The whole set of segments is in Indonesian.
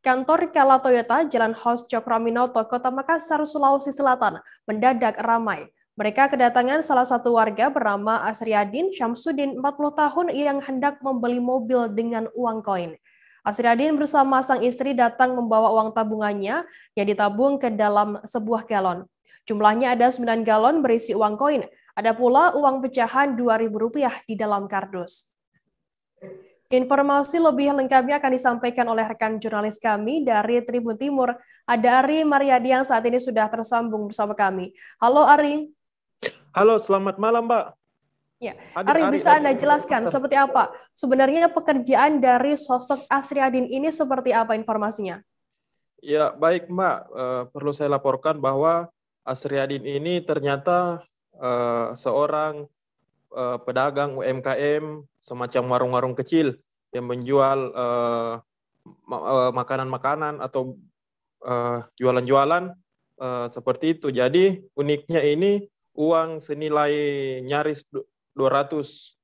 Kantor Kala Toyota Jalan Hos Cokroaminoto, Kota Makassar, Sulawesi Selatan, mendadak ramai. Mereka kedatangan salah satu warga bernama Asriadin Syamsuddin, 40 tahun, yang hendak membeli mobil dengan uang koin. Asriadin bersama sang istri datang membawa uang tabungannya yang ditabung ke dalam sebuah galon. Jumlahnya ada 9 galon berisi uang koin. Ada pula uang pecahan Rp2.000 di dalam kardus. Informasi lebih lengkapnya akan disampaikan oleh rekan jurnalis kami dari Tribun Timur. Ada Ari Mariadi yang saat ini sudah tersambung bersama kami. Halo Ari. Halo, selamat malam, Mbak. Ya, Ari, bisa Anda jelaskan seperti apa sebenarnya pekerjaan dari sosok Asriadin ini, seperti apa informasinya? Ya, baik Mbak. Perlu saya laporkan bahwa Asriadin ini ternyata seorang pedagang UMKM, semacam warung-warung kecil yang menjual makanan-makanan atau jualan-jualan seperti itu. Jadi uniknya ini uang senilai nyaris 200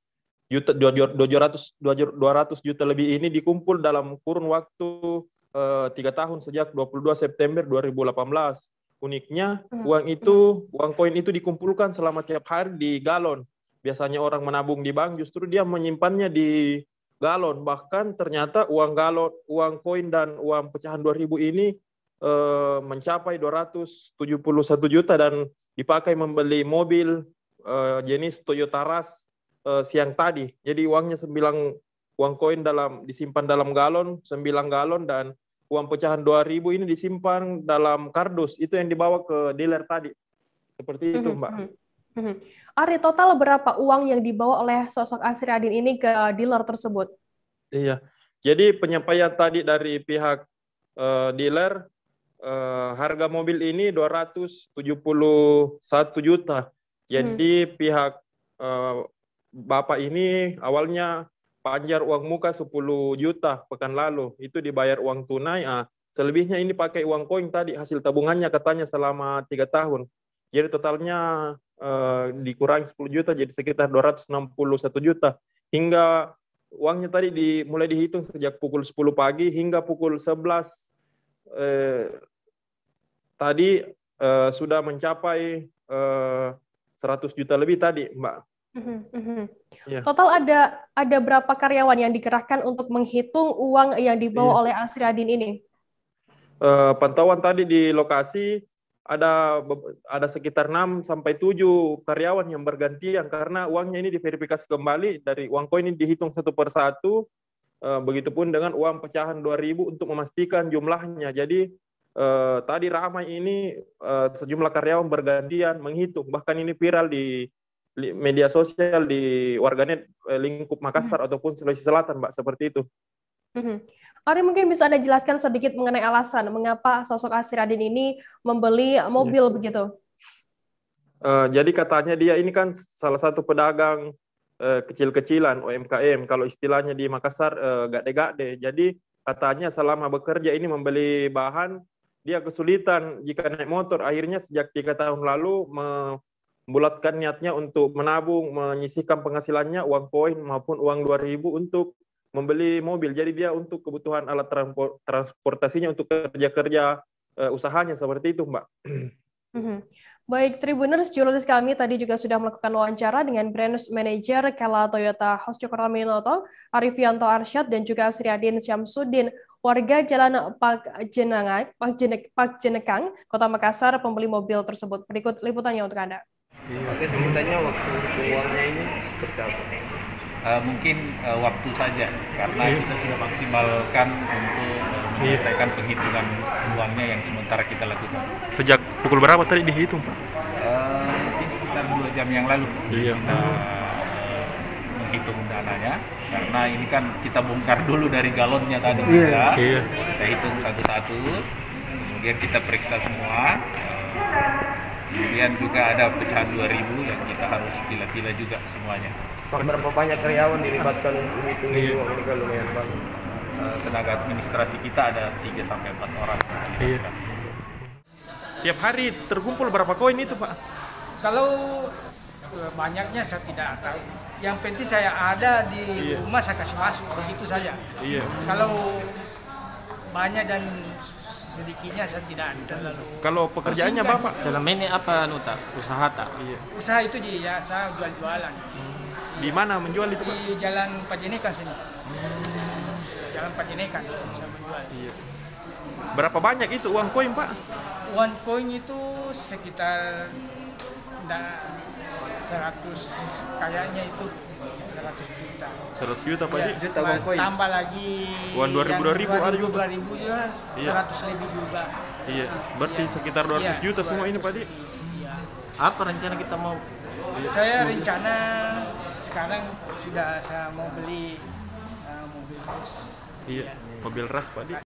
juta lebih ini dikumpul dalam kurun waktu 3 tahun sejak 22 September 2018. Uniknya uang koin itu dikumpulkan selama tiap hari di galon. Biasanya orang menabung di bank, justru dia menyimpannya di galon. Bahkan ternyata uang koin dan uang pecahan 2.000 ini mencapai 271 juta dan dipakai membeli mobil jenis Toyota Rush siang tadi. Jadi uang koin disimpan dalam galon, 9 galon, dan uang pecahan 2.000 ini disimpan dalam kardus. Itu yang dibawa ke dealer tadi. Seperti itu, Mbak. Ari, total berapa uang yang dibawa oleh sosok Asriadin ini ke dealer tersebut? Iya, jadi penyampaian tadi dari pihak dealer, harga mobil ini 271 juta. Jadi pihak Bapak ini awalnya panjar uang muka 10 juta pekan lalu. Itu dibayar uang tunai. Selebihnya ini pakai uang koin tadi, hasil tabungannya katanya selama 3 tahun. Jadi totalnya dikurangi 10 juta jadi sekitar 261 juta. Hingga uangnya tadi mulai dihitung sejak pukul 10 pagi hingga pukul 11 tadi sudah mencapai 100 juta lebih tadi, Mbak. Ya. Total ada berapa karyawan yang dikerahkan untuk menghitung uang yang dibawa oleh Asriadin ini? Pantauan tadi di lokasi ada sekitar 6 sampai 7 karyawan yang bergantian karena uangnya ini diverifikasi kembali, dari uang koin ini dihitung satu per satu, begitupun dengan uang pecahan 2.000 untuk memastikan jumlahnya. Jadi tadi ramai ini sejumlah karyawan bergantian menghitung, bahkan ini viral di media sosial, di warganet lingkup Makassar ataupun Sulawesi Selatan, Mbak, seperti itu. Ari, mungkin bisa Anda jelaskan sedikit mengenai alasan mengapa sosok Asriadin ini membeli mobil begitu? Jadi katanya dia ini kan salah satu pedagang kecil-kecilan, UMKM, kalau istilahnya di Makassar gade-gade. Jadi katanya selama bekerja ini membeli bahan, dia kesulitan jika naik motor. Akhirnya sejak 3 tahun lalu membulatkan niatnya untuk menabung, menyisihkan penghasilannya, uang koin maupun uang 2.000 untuk membeli mobil. Jadi dia untuk kebutuhan alat transportasinya untuk kerja-kerja usahanya, seperti itu, Mbak. Baik, Tribuners, jurnalis kami tadi juga sudah melakukan wawancara dengan Brand Manager Kala Toyota Hos Cokroaminoto, Arifianto Arsyad, dan juga Asriadin Syamsuddin, warga Jalan Pak Jenekang, Kota Makassar, pembeli mobil tersebut. Berikut liputannya untuk Anda. Oke, sebutannya waktu uangnya ini berapa? Mungkin waktu saja, karena kita sudah maksimalkan untuk menyelesaikan penghitungan uangnya yang sementara kita lakukan. Sejak pukul berapa tadi dihitung, Pak? Mungkin sekitar 2 jam yang lalu kita menghitung dananya, karena ini kan kita bongkar dulu dari galonnya tadi. Kita hitung satu-satu, kemudian kita periksa semua. Kemudian juga ada pecahan 2.000 yang kita harus pilih-pilih juga semuanya. Pak, berapa banyak karyawan dilibatkan menghitung uang ini? Kalau lumayan banyak. Tenaga administrasi kita ada 3 sampai 4 orang. Tiap hari terkumpul berapa koin itu, Pak? Kalau banyaknya saya tidak tahu. Yang penting saya ada di rumah, saya kasih masuk, begitu saja. Kalau banyak dan sedikitnya saya tidak terlalu. Kalau pekerjaannya Bapak? Selama ini apa Nuta? Usaha tak? Iya. Usaha itu ya saya jual-jualan. Di mana menjual itu Pak? Di Jalan Pajenekan sini. Jalan Pajenekan saya menjual. Iya. Berapa banyak itu uang koin Pak? Uang koin itu sekitar 100, kayaknya itu 100 juta. 100 juta Pak Ji? Juta uang koin. Tambah lagi Uang 2000 ada juga. 2000 juga, Iya. 100 lebih juga. Iya, berarti Iya. sekitar 200 Iya, juta semua ini Pak Ji? Iya. Apa rencana kita mau? Saya rencana sekarang sudah saya mau beli mobil bus. Iya, mobil ras Pak Ji.